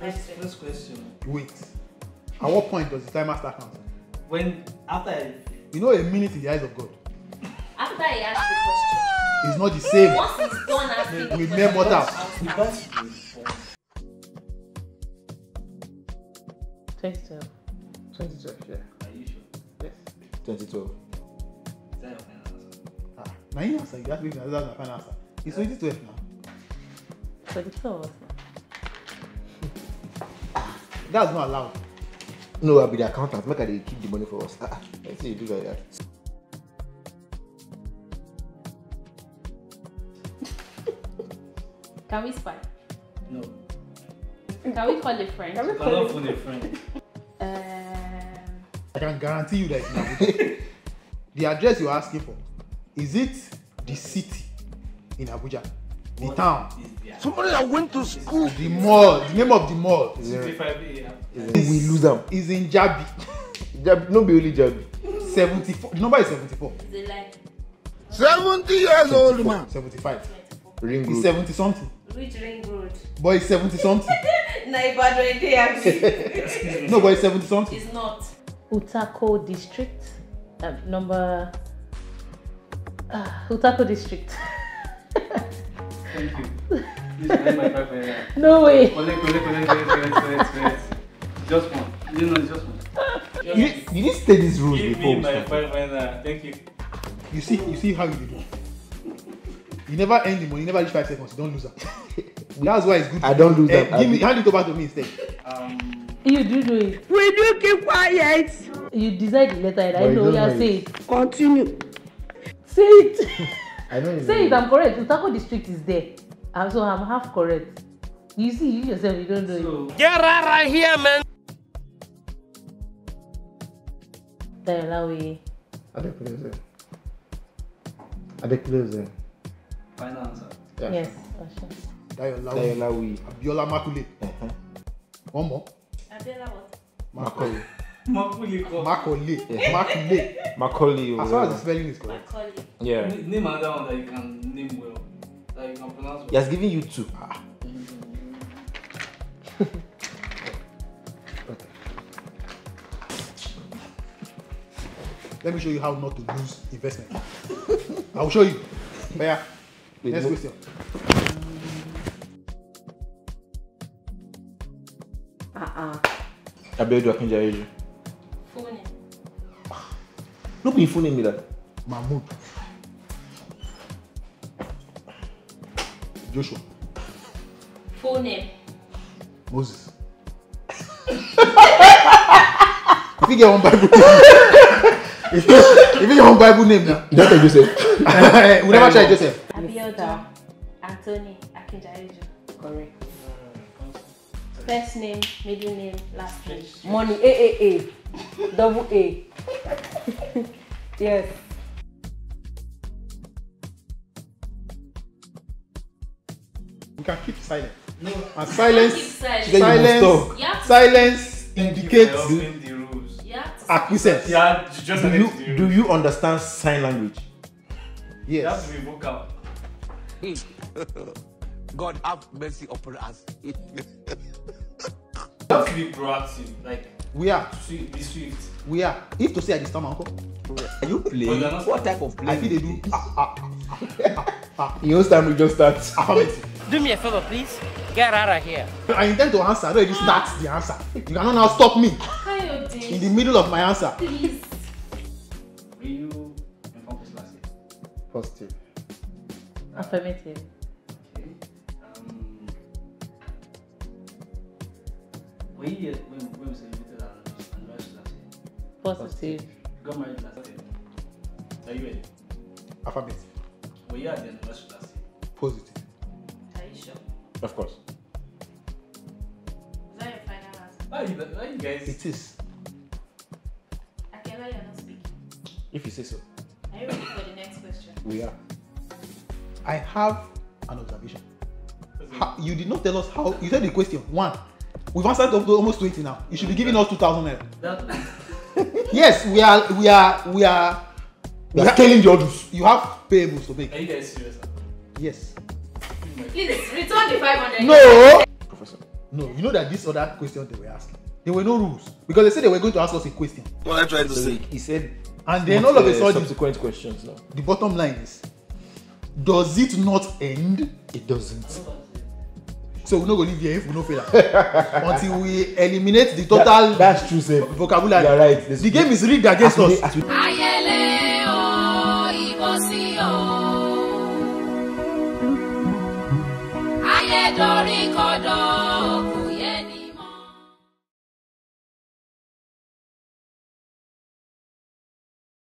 First question. Wait. At what point does the timer start counting? When after you know a minute in the eyes of God. After he asked the question. It's not the same. Once he's done asking the With question, mere mortal. I'll start. 2012. 2012, yeah. Are you sure? Yes. 2012. Is that your final answer? Now you answer. You ask me if that's my final answer. It's 2012 now. 2012. That's not allowed. No, I'll be the accountant. Make they keep the money for us. Let's say you do like that. Can we spy? No. Can we call a friend? You cannot phone a friend. I can guarantee you that it's in Abuja. The address you're asking for, is it the city in Abuja? The town? Somebody that went to school. The mall. The name of the mall 65 a.m. We lose them. is in Jabi. No be only Jabi. 74. The number is 74. Is it like 70 years old man. 75. 24? Ring It's road. 70 something. Which ring road? Boy, it's 70 something. No, boy, it's 70 something. It's not. Utako district. Number. Utako district. Thank you. Please collect my 500. No way. Collect. Just one. You know, just one. You didn't state these rules Give before. me my 500. Thank you. You see how you do. You never earn the money, you never reach 5 seconds, you don't lose them. That's why it's good. I don't lose them. Hand it over to me instead. You do it. Will you keep quiet? You decide the letter and I But you know don't you know say it. it. Continue. Say it. I don't even Say it, know. I'm correct. Utako district is there. So I'm half correct. You see, you yourself, you don't know it. Get right here, man. Dialawi. Are they closer? Are they closer? Final answer. Yeah. Yes. Sure. Dialawi. Abiola Makule. One more. Abiola what? Macaulay. Makule. Yeah. Makule. Macaulay. As far as the spelling is correct. Macaulay. Yeah. Name another one that you can name well. That you can pronounce well. He has given you two. Let me show you how not to lose investment. I'll show you. Baya. Next question. Abedu Akinjayeju. Full name. No be full name that. Mahmoud. Joshua. Full name. Moses. If you get one Bible name, if you get one Bible name now, You don't tell Joseph. we never try Joseph. Abiodun Anthony Akinjayeju. Correct. First name, middle name, last name. Money. A. Double A. Yes. We can keep silent. No. And silence, Keep silent. Then you must talk. You have to- silence Thank you indicates for helping the rules. you have to- acquiescence. Yeah, you just Do need you to the do rules. you understand sign language? You have Yes. to be vocal. God have mercy upon us. You have to be proactive. Like, We are. be swift. We are. If to say I disturb my uncle, Are you playing? But you're not What type of I feel play? they do. You understand? We just start. Affirmative. Do me a favor, please. Get out of here. I intend to answer. I don't even start the answer. You cannot now stop me in Kayode, the middle of my answer. please. Were you in campus last year? Positive. Affirmative. Okay. Were you here when we celebrated our anniversary last year? Positive. You got married last year. Are you ready? Affirmative. Were you at the anniversary last year? Positive. Are you sure? Of course. Is that your final answer? Why you guys? It is. Akela, you're not speaking. If you say so. Are you ready for the next question? We are. I have an observation. You did not tell us how. You said the question. One. We've answered up to almost 20 now. You should be giving us 2,000 naira. Yes, we are scaling the orders. You have payables to make. Are you guys serious? Yes. Please return the 500. No. Professor. No, you know that this other question they were asking, there were no rules because they said they were going to ask us a question. What are you trying to So say? he said, And then all of a sudden, subsequent questions now. the bottom line is, does it not end? It doesn't. So we're not going to leave here if we don't fail until we eliminate the total That's true, sir. vocabulary. You're right. The game is rigged against us. Ayẹlẹ o, ìbọ̀sí o. Ayẹ̀dọ̀rí kọ̀dọ̀.